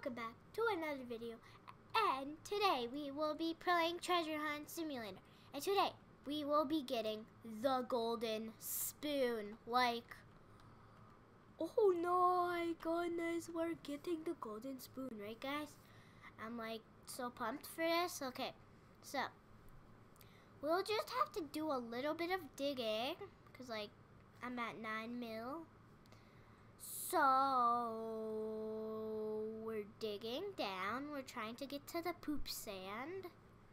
welcome back to another video. And today we will be playing Treasure Hunt Simulator. And today we will be getting the golden spoon. Like, oh no, my goodness, we're getting the golden spoon, right guys? I'm like so pumped for this. Okay, so we'll just have to do a little bit of digging because like I'm at 9 mil. So we're digging down. We're trying to get to the poop sand.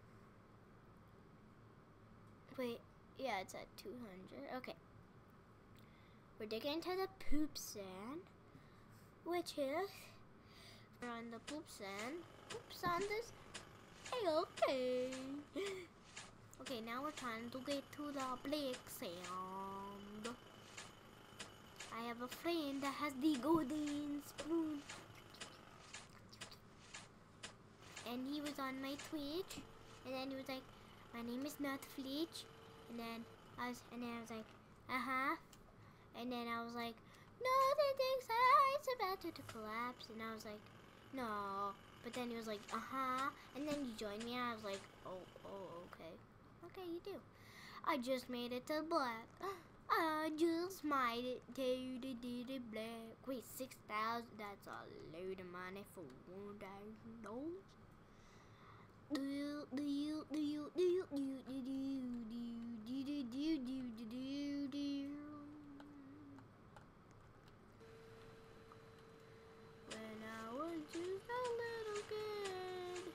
Wait, yeah, it's at 200. Okay. We're digging to the poop sand, which is we're on the poop sand. Oops, on this. Hey, okay. Okay, now we're trying to get to the black sand. I have a friend that has the golden spoon. And he was on my Twitch. And then he was like, my name is Netflix. And then I was like, uh-huh. And then I was like, no, the thing's it's about to collapse. And I was like, no. But then he was like, uh-huh. And then you joined me and I was like, oh, okay. Okay, you do. I just made it to black. I just made it to the black. Wait, 6,000? That's a load of money for $1,000. When I was just a little kid,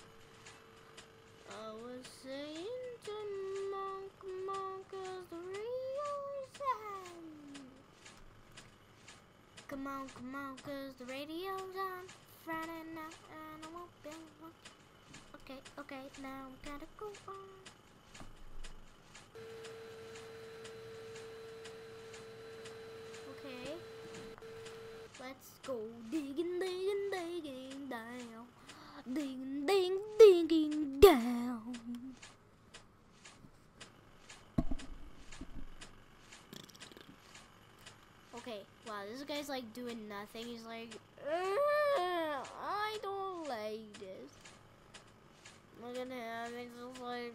I was saying to Monk, 'cause the radio's on. Come on, 'cause the radio's on Friday night and I won't be one. Okay, now we gotta go on. Okay, let's go digging down. Digging down. Okay, wow, this guy's like doing nothing. He's like, I don't like this. Look at him, he's just like,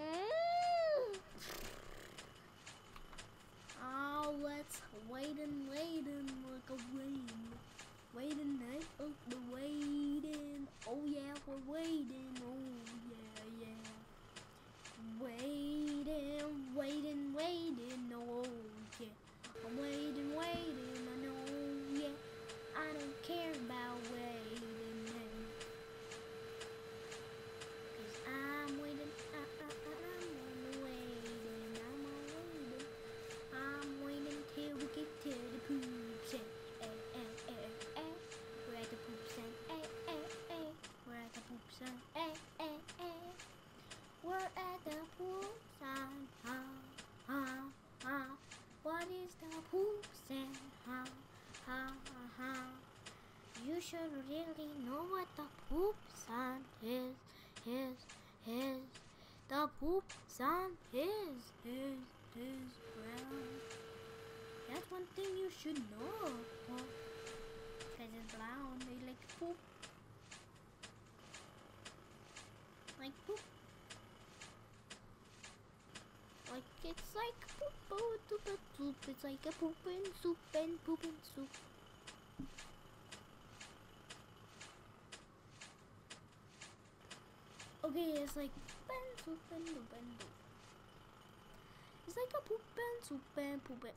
oh, let's wait and like a rain. Waiting, night of the waiting. Oh yeah, we're waiting. Oh yeah. Waiting. Oh yeah. I'm waiting. I know, yeah. I don't care about waiting. Cause I'm waiting. I'm waiting till we get to the poop sand. We're at the poop sand. We're at the poop sand. We're at the poop sand. What is the poop sand? You should really know what the poop sand is. The poop sand is brown. That's one thing you should know. Because it's brown, they like poop. Like poop. Like it's like poop. It's like a poopin' soup and poopin' soup. Okay, it's like poopin' soup and poopin' soup. It's like a poopin' soup and poopin'.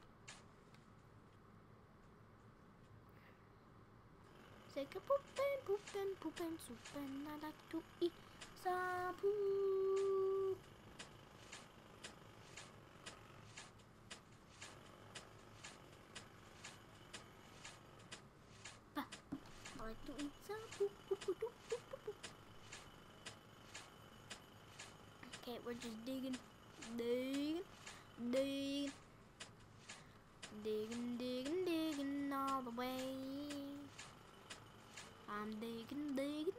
It's like a poopin' soup and I like to eat some poop. I like to eat some poop. Okay, we're just digging all the way. I'm digging.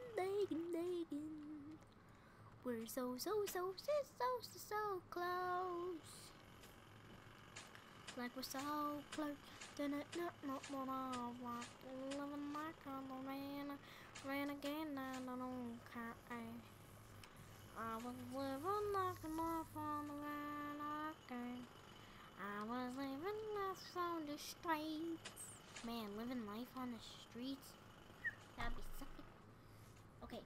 We're so close. like we're so close. Living like a ran again. I was living like a life on the ran again. I was living life on the streets. Man, living life on the streets. That'd be something. Okay.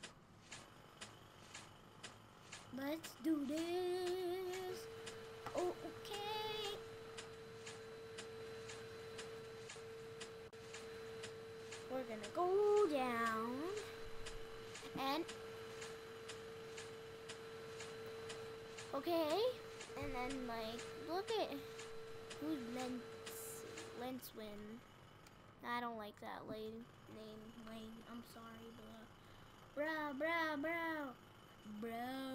Let's do this. Oh, okay. We're gonna go down and okay, and then like look at who's Lenswin. I don't like that name. I'm sorry, bro.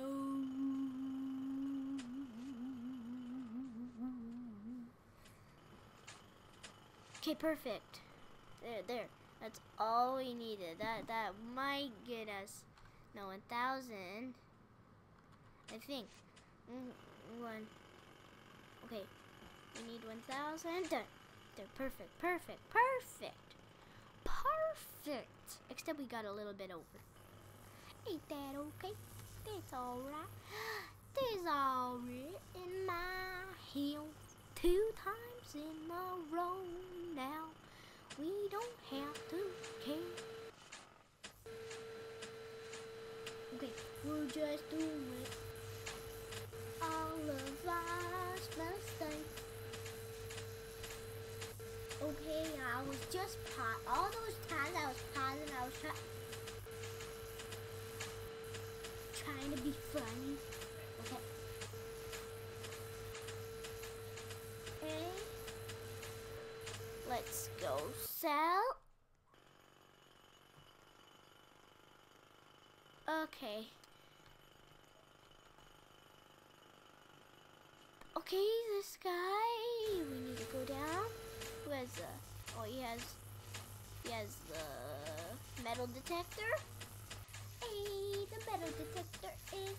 Okay, perfect. There. That's all we needed. That might get us, 1,000. I think. One. Okay. We need 1,000. There. Perfect. Except we got a little bit over. Ain't that okay? That's alright. There's alright in my heels 2 times in a row now. We don't have to care. Okay, we'll just do it. All of us mistakes. Okay, I was just all those times I was pausing, I was trying to be funny. Okay. Okay. Let's go sell. Okay. Okay, this guy, we need to go down. Who has he has the metal detector. Hey, the metal detector is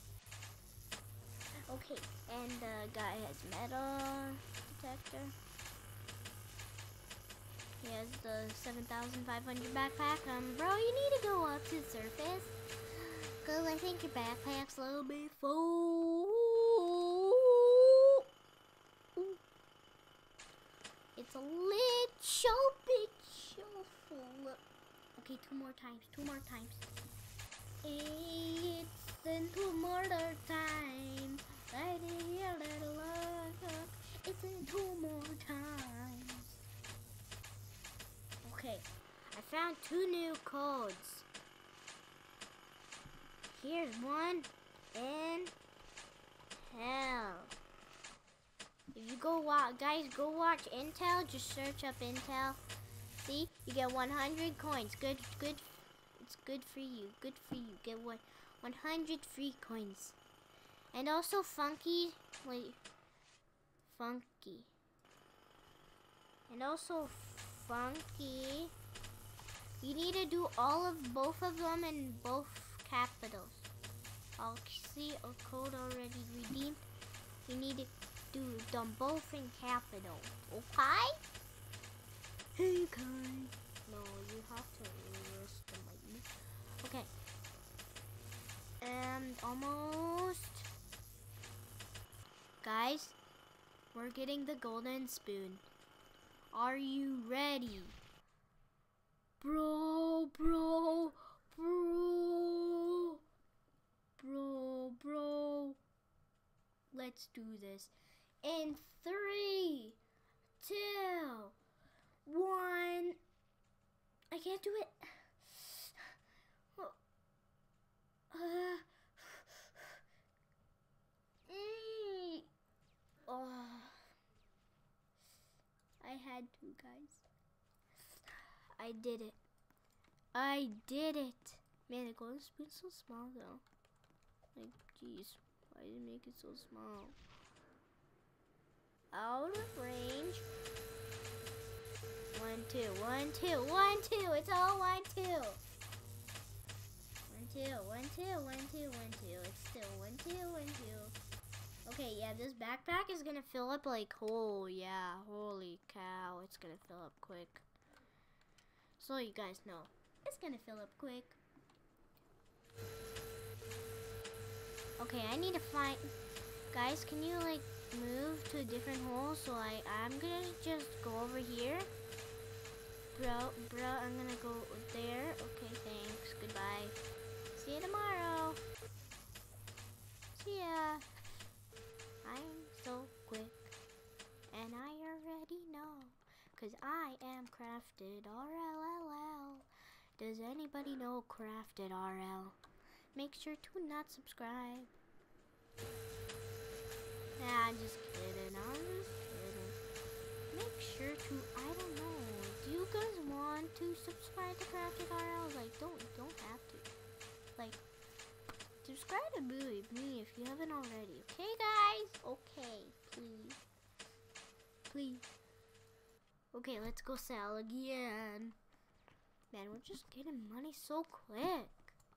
okay, and the guy has metal detector. He has the 7,500 backpack. Bro, you need to go up to the surface, cause I think your backpack's a little bit full. It's a little bit full. Okay, 2 more times. It's in 2 more times. It's in 2 more times. Okay, I found 2 new codes. Here's one in hell. If you go guys, go watch Intel. Just search up Intel. See, you get 100 coins. Good. It's good for you. Get 100 free coins. And also Funky. And also Funky. You need to do both of them in both capitals. I'll see a code already redeemed. You need to do them both in capital. Okay? Hey guys. No, you have to list them like me. Okay. And almost. Guys, we're getting the golden spoon. Are you ready? Bro. Let's do this. In 3, 2, 1. I can't do it. I had to, guys. I did it. Man, the golden spoon's so small though. Like, jeez, why did it make it so small? Out of range. 1, 2, 1, 2, 1, 2. It's all 1, 2. 1, 2, 1, 2, 1, 2, 1, 2. It's still 1, 2, 1, 2. Okay, yeah, this backpack is gonna fill up like, oh yeah, holy cow, it's gonna fill up quick. So you guys know, it's gonna fill up quick. Okay, I need to find, guys, can you like move to a different hole? So I'm gonna just go over here. Bro, I'm gonna go there. Okay, thanks, goodbye. See you tomorrow. See ya. I'm so quick, and I already know, 'cause I am Crafted RLLL. Does anybody know Crafted RL? Make sure to not subscribe. Nah, I'm just kidding. Make sure to, I don't know. Do you guys want to subscribe to Crafted RL? Like, don't have to. Like, subscribe to me if you haven't already. Okay, guys? Okay, please. Please. Okay, let's go sell again. Man, we're just getting money so quick.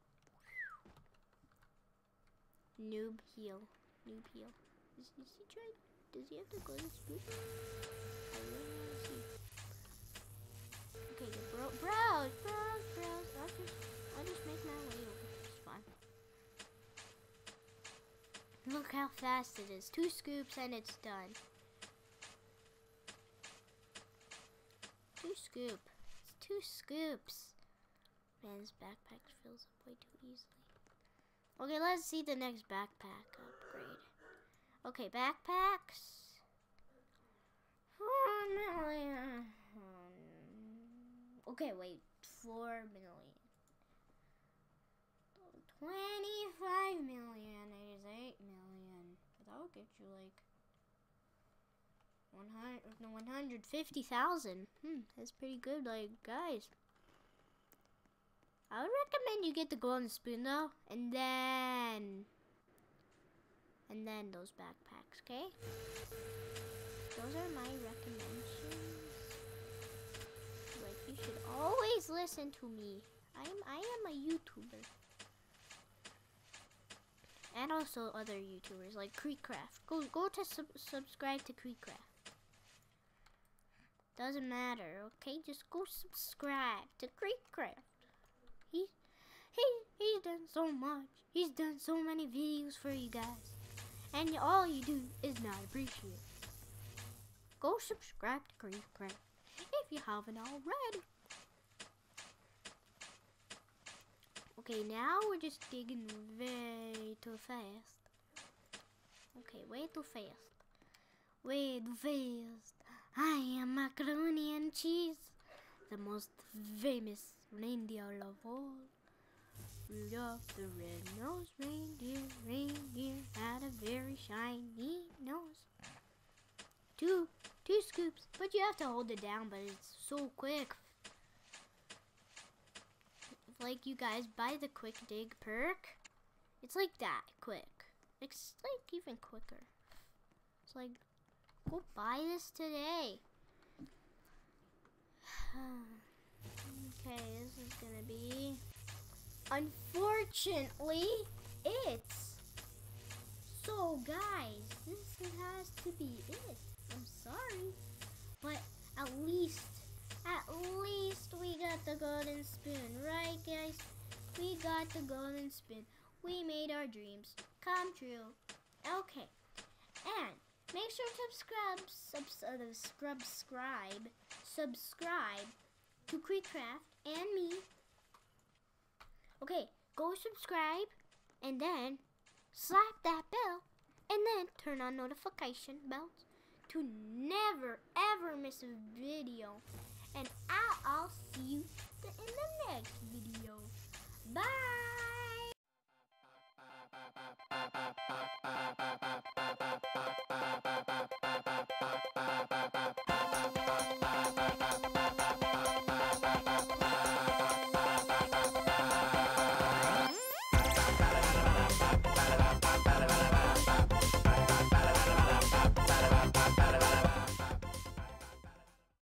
Noob heal. Is he trying? Does he have to go to spook? I really want to see. Okay, bros. I'll just make my way over. It's fine. Look how fast it is. 2 scoops and it's done. 2 scoop. It's 2 scoops. Man, this backpack fills up way too easily. Okay, let's see the next backpack upgrade. Okay, backpacks. 4 million. Okay, wait. 4 million. 25 million is 8 million. That would get you like 150,000. That's pretty good. Like, guys, I would recommend you get the golden spoon though, and then those backpacks, okay? Those are my recommendations. Like, you should always listen to me. I am a YouTuber. And also other YouTubers like Creekcraft. Go to subscribe to Creekcraft. Doesn't matter, okay? Just go subscribe to Creekcraft. He's done so much. He's done so many videos for you guys. And all you do is not appreciate. Go subscribe to Creekcraft if you haven't already. Okay, now we're just digging way too fast. Okay, way too fast. Way too fast. I am macaroni and cheese, the most famous reindeer of all. Rudolph the red-nosed reindeer had a very shiny nose. Two scoops, but you have to hold it down, but it's so quick. Like, you guys buy the quick dig perk, it's like that quick. It's like even quicker. It's like, go buy this today. Okay, this is gonna be, unfortunately, it's. So guys, this has to be it. I'm sorry, but at least we got the golden spoon, right guys? We got the golden spoon. We made our dreams come true. Okay, and make sure to subscribe to Creekcraft and me. Okay, go subscribe and then slap that bell and then turn on notification bells to never ever miss a video. And I'll see you in the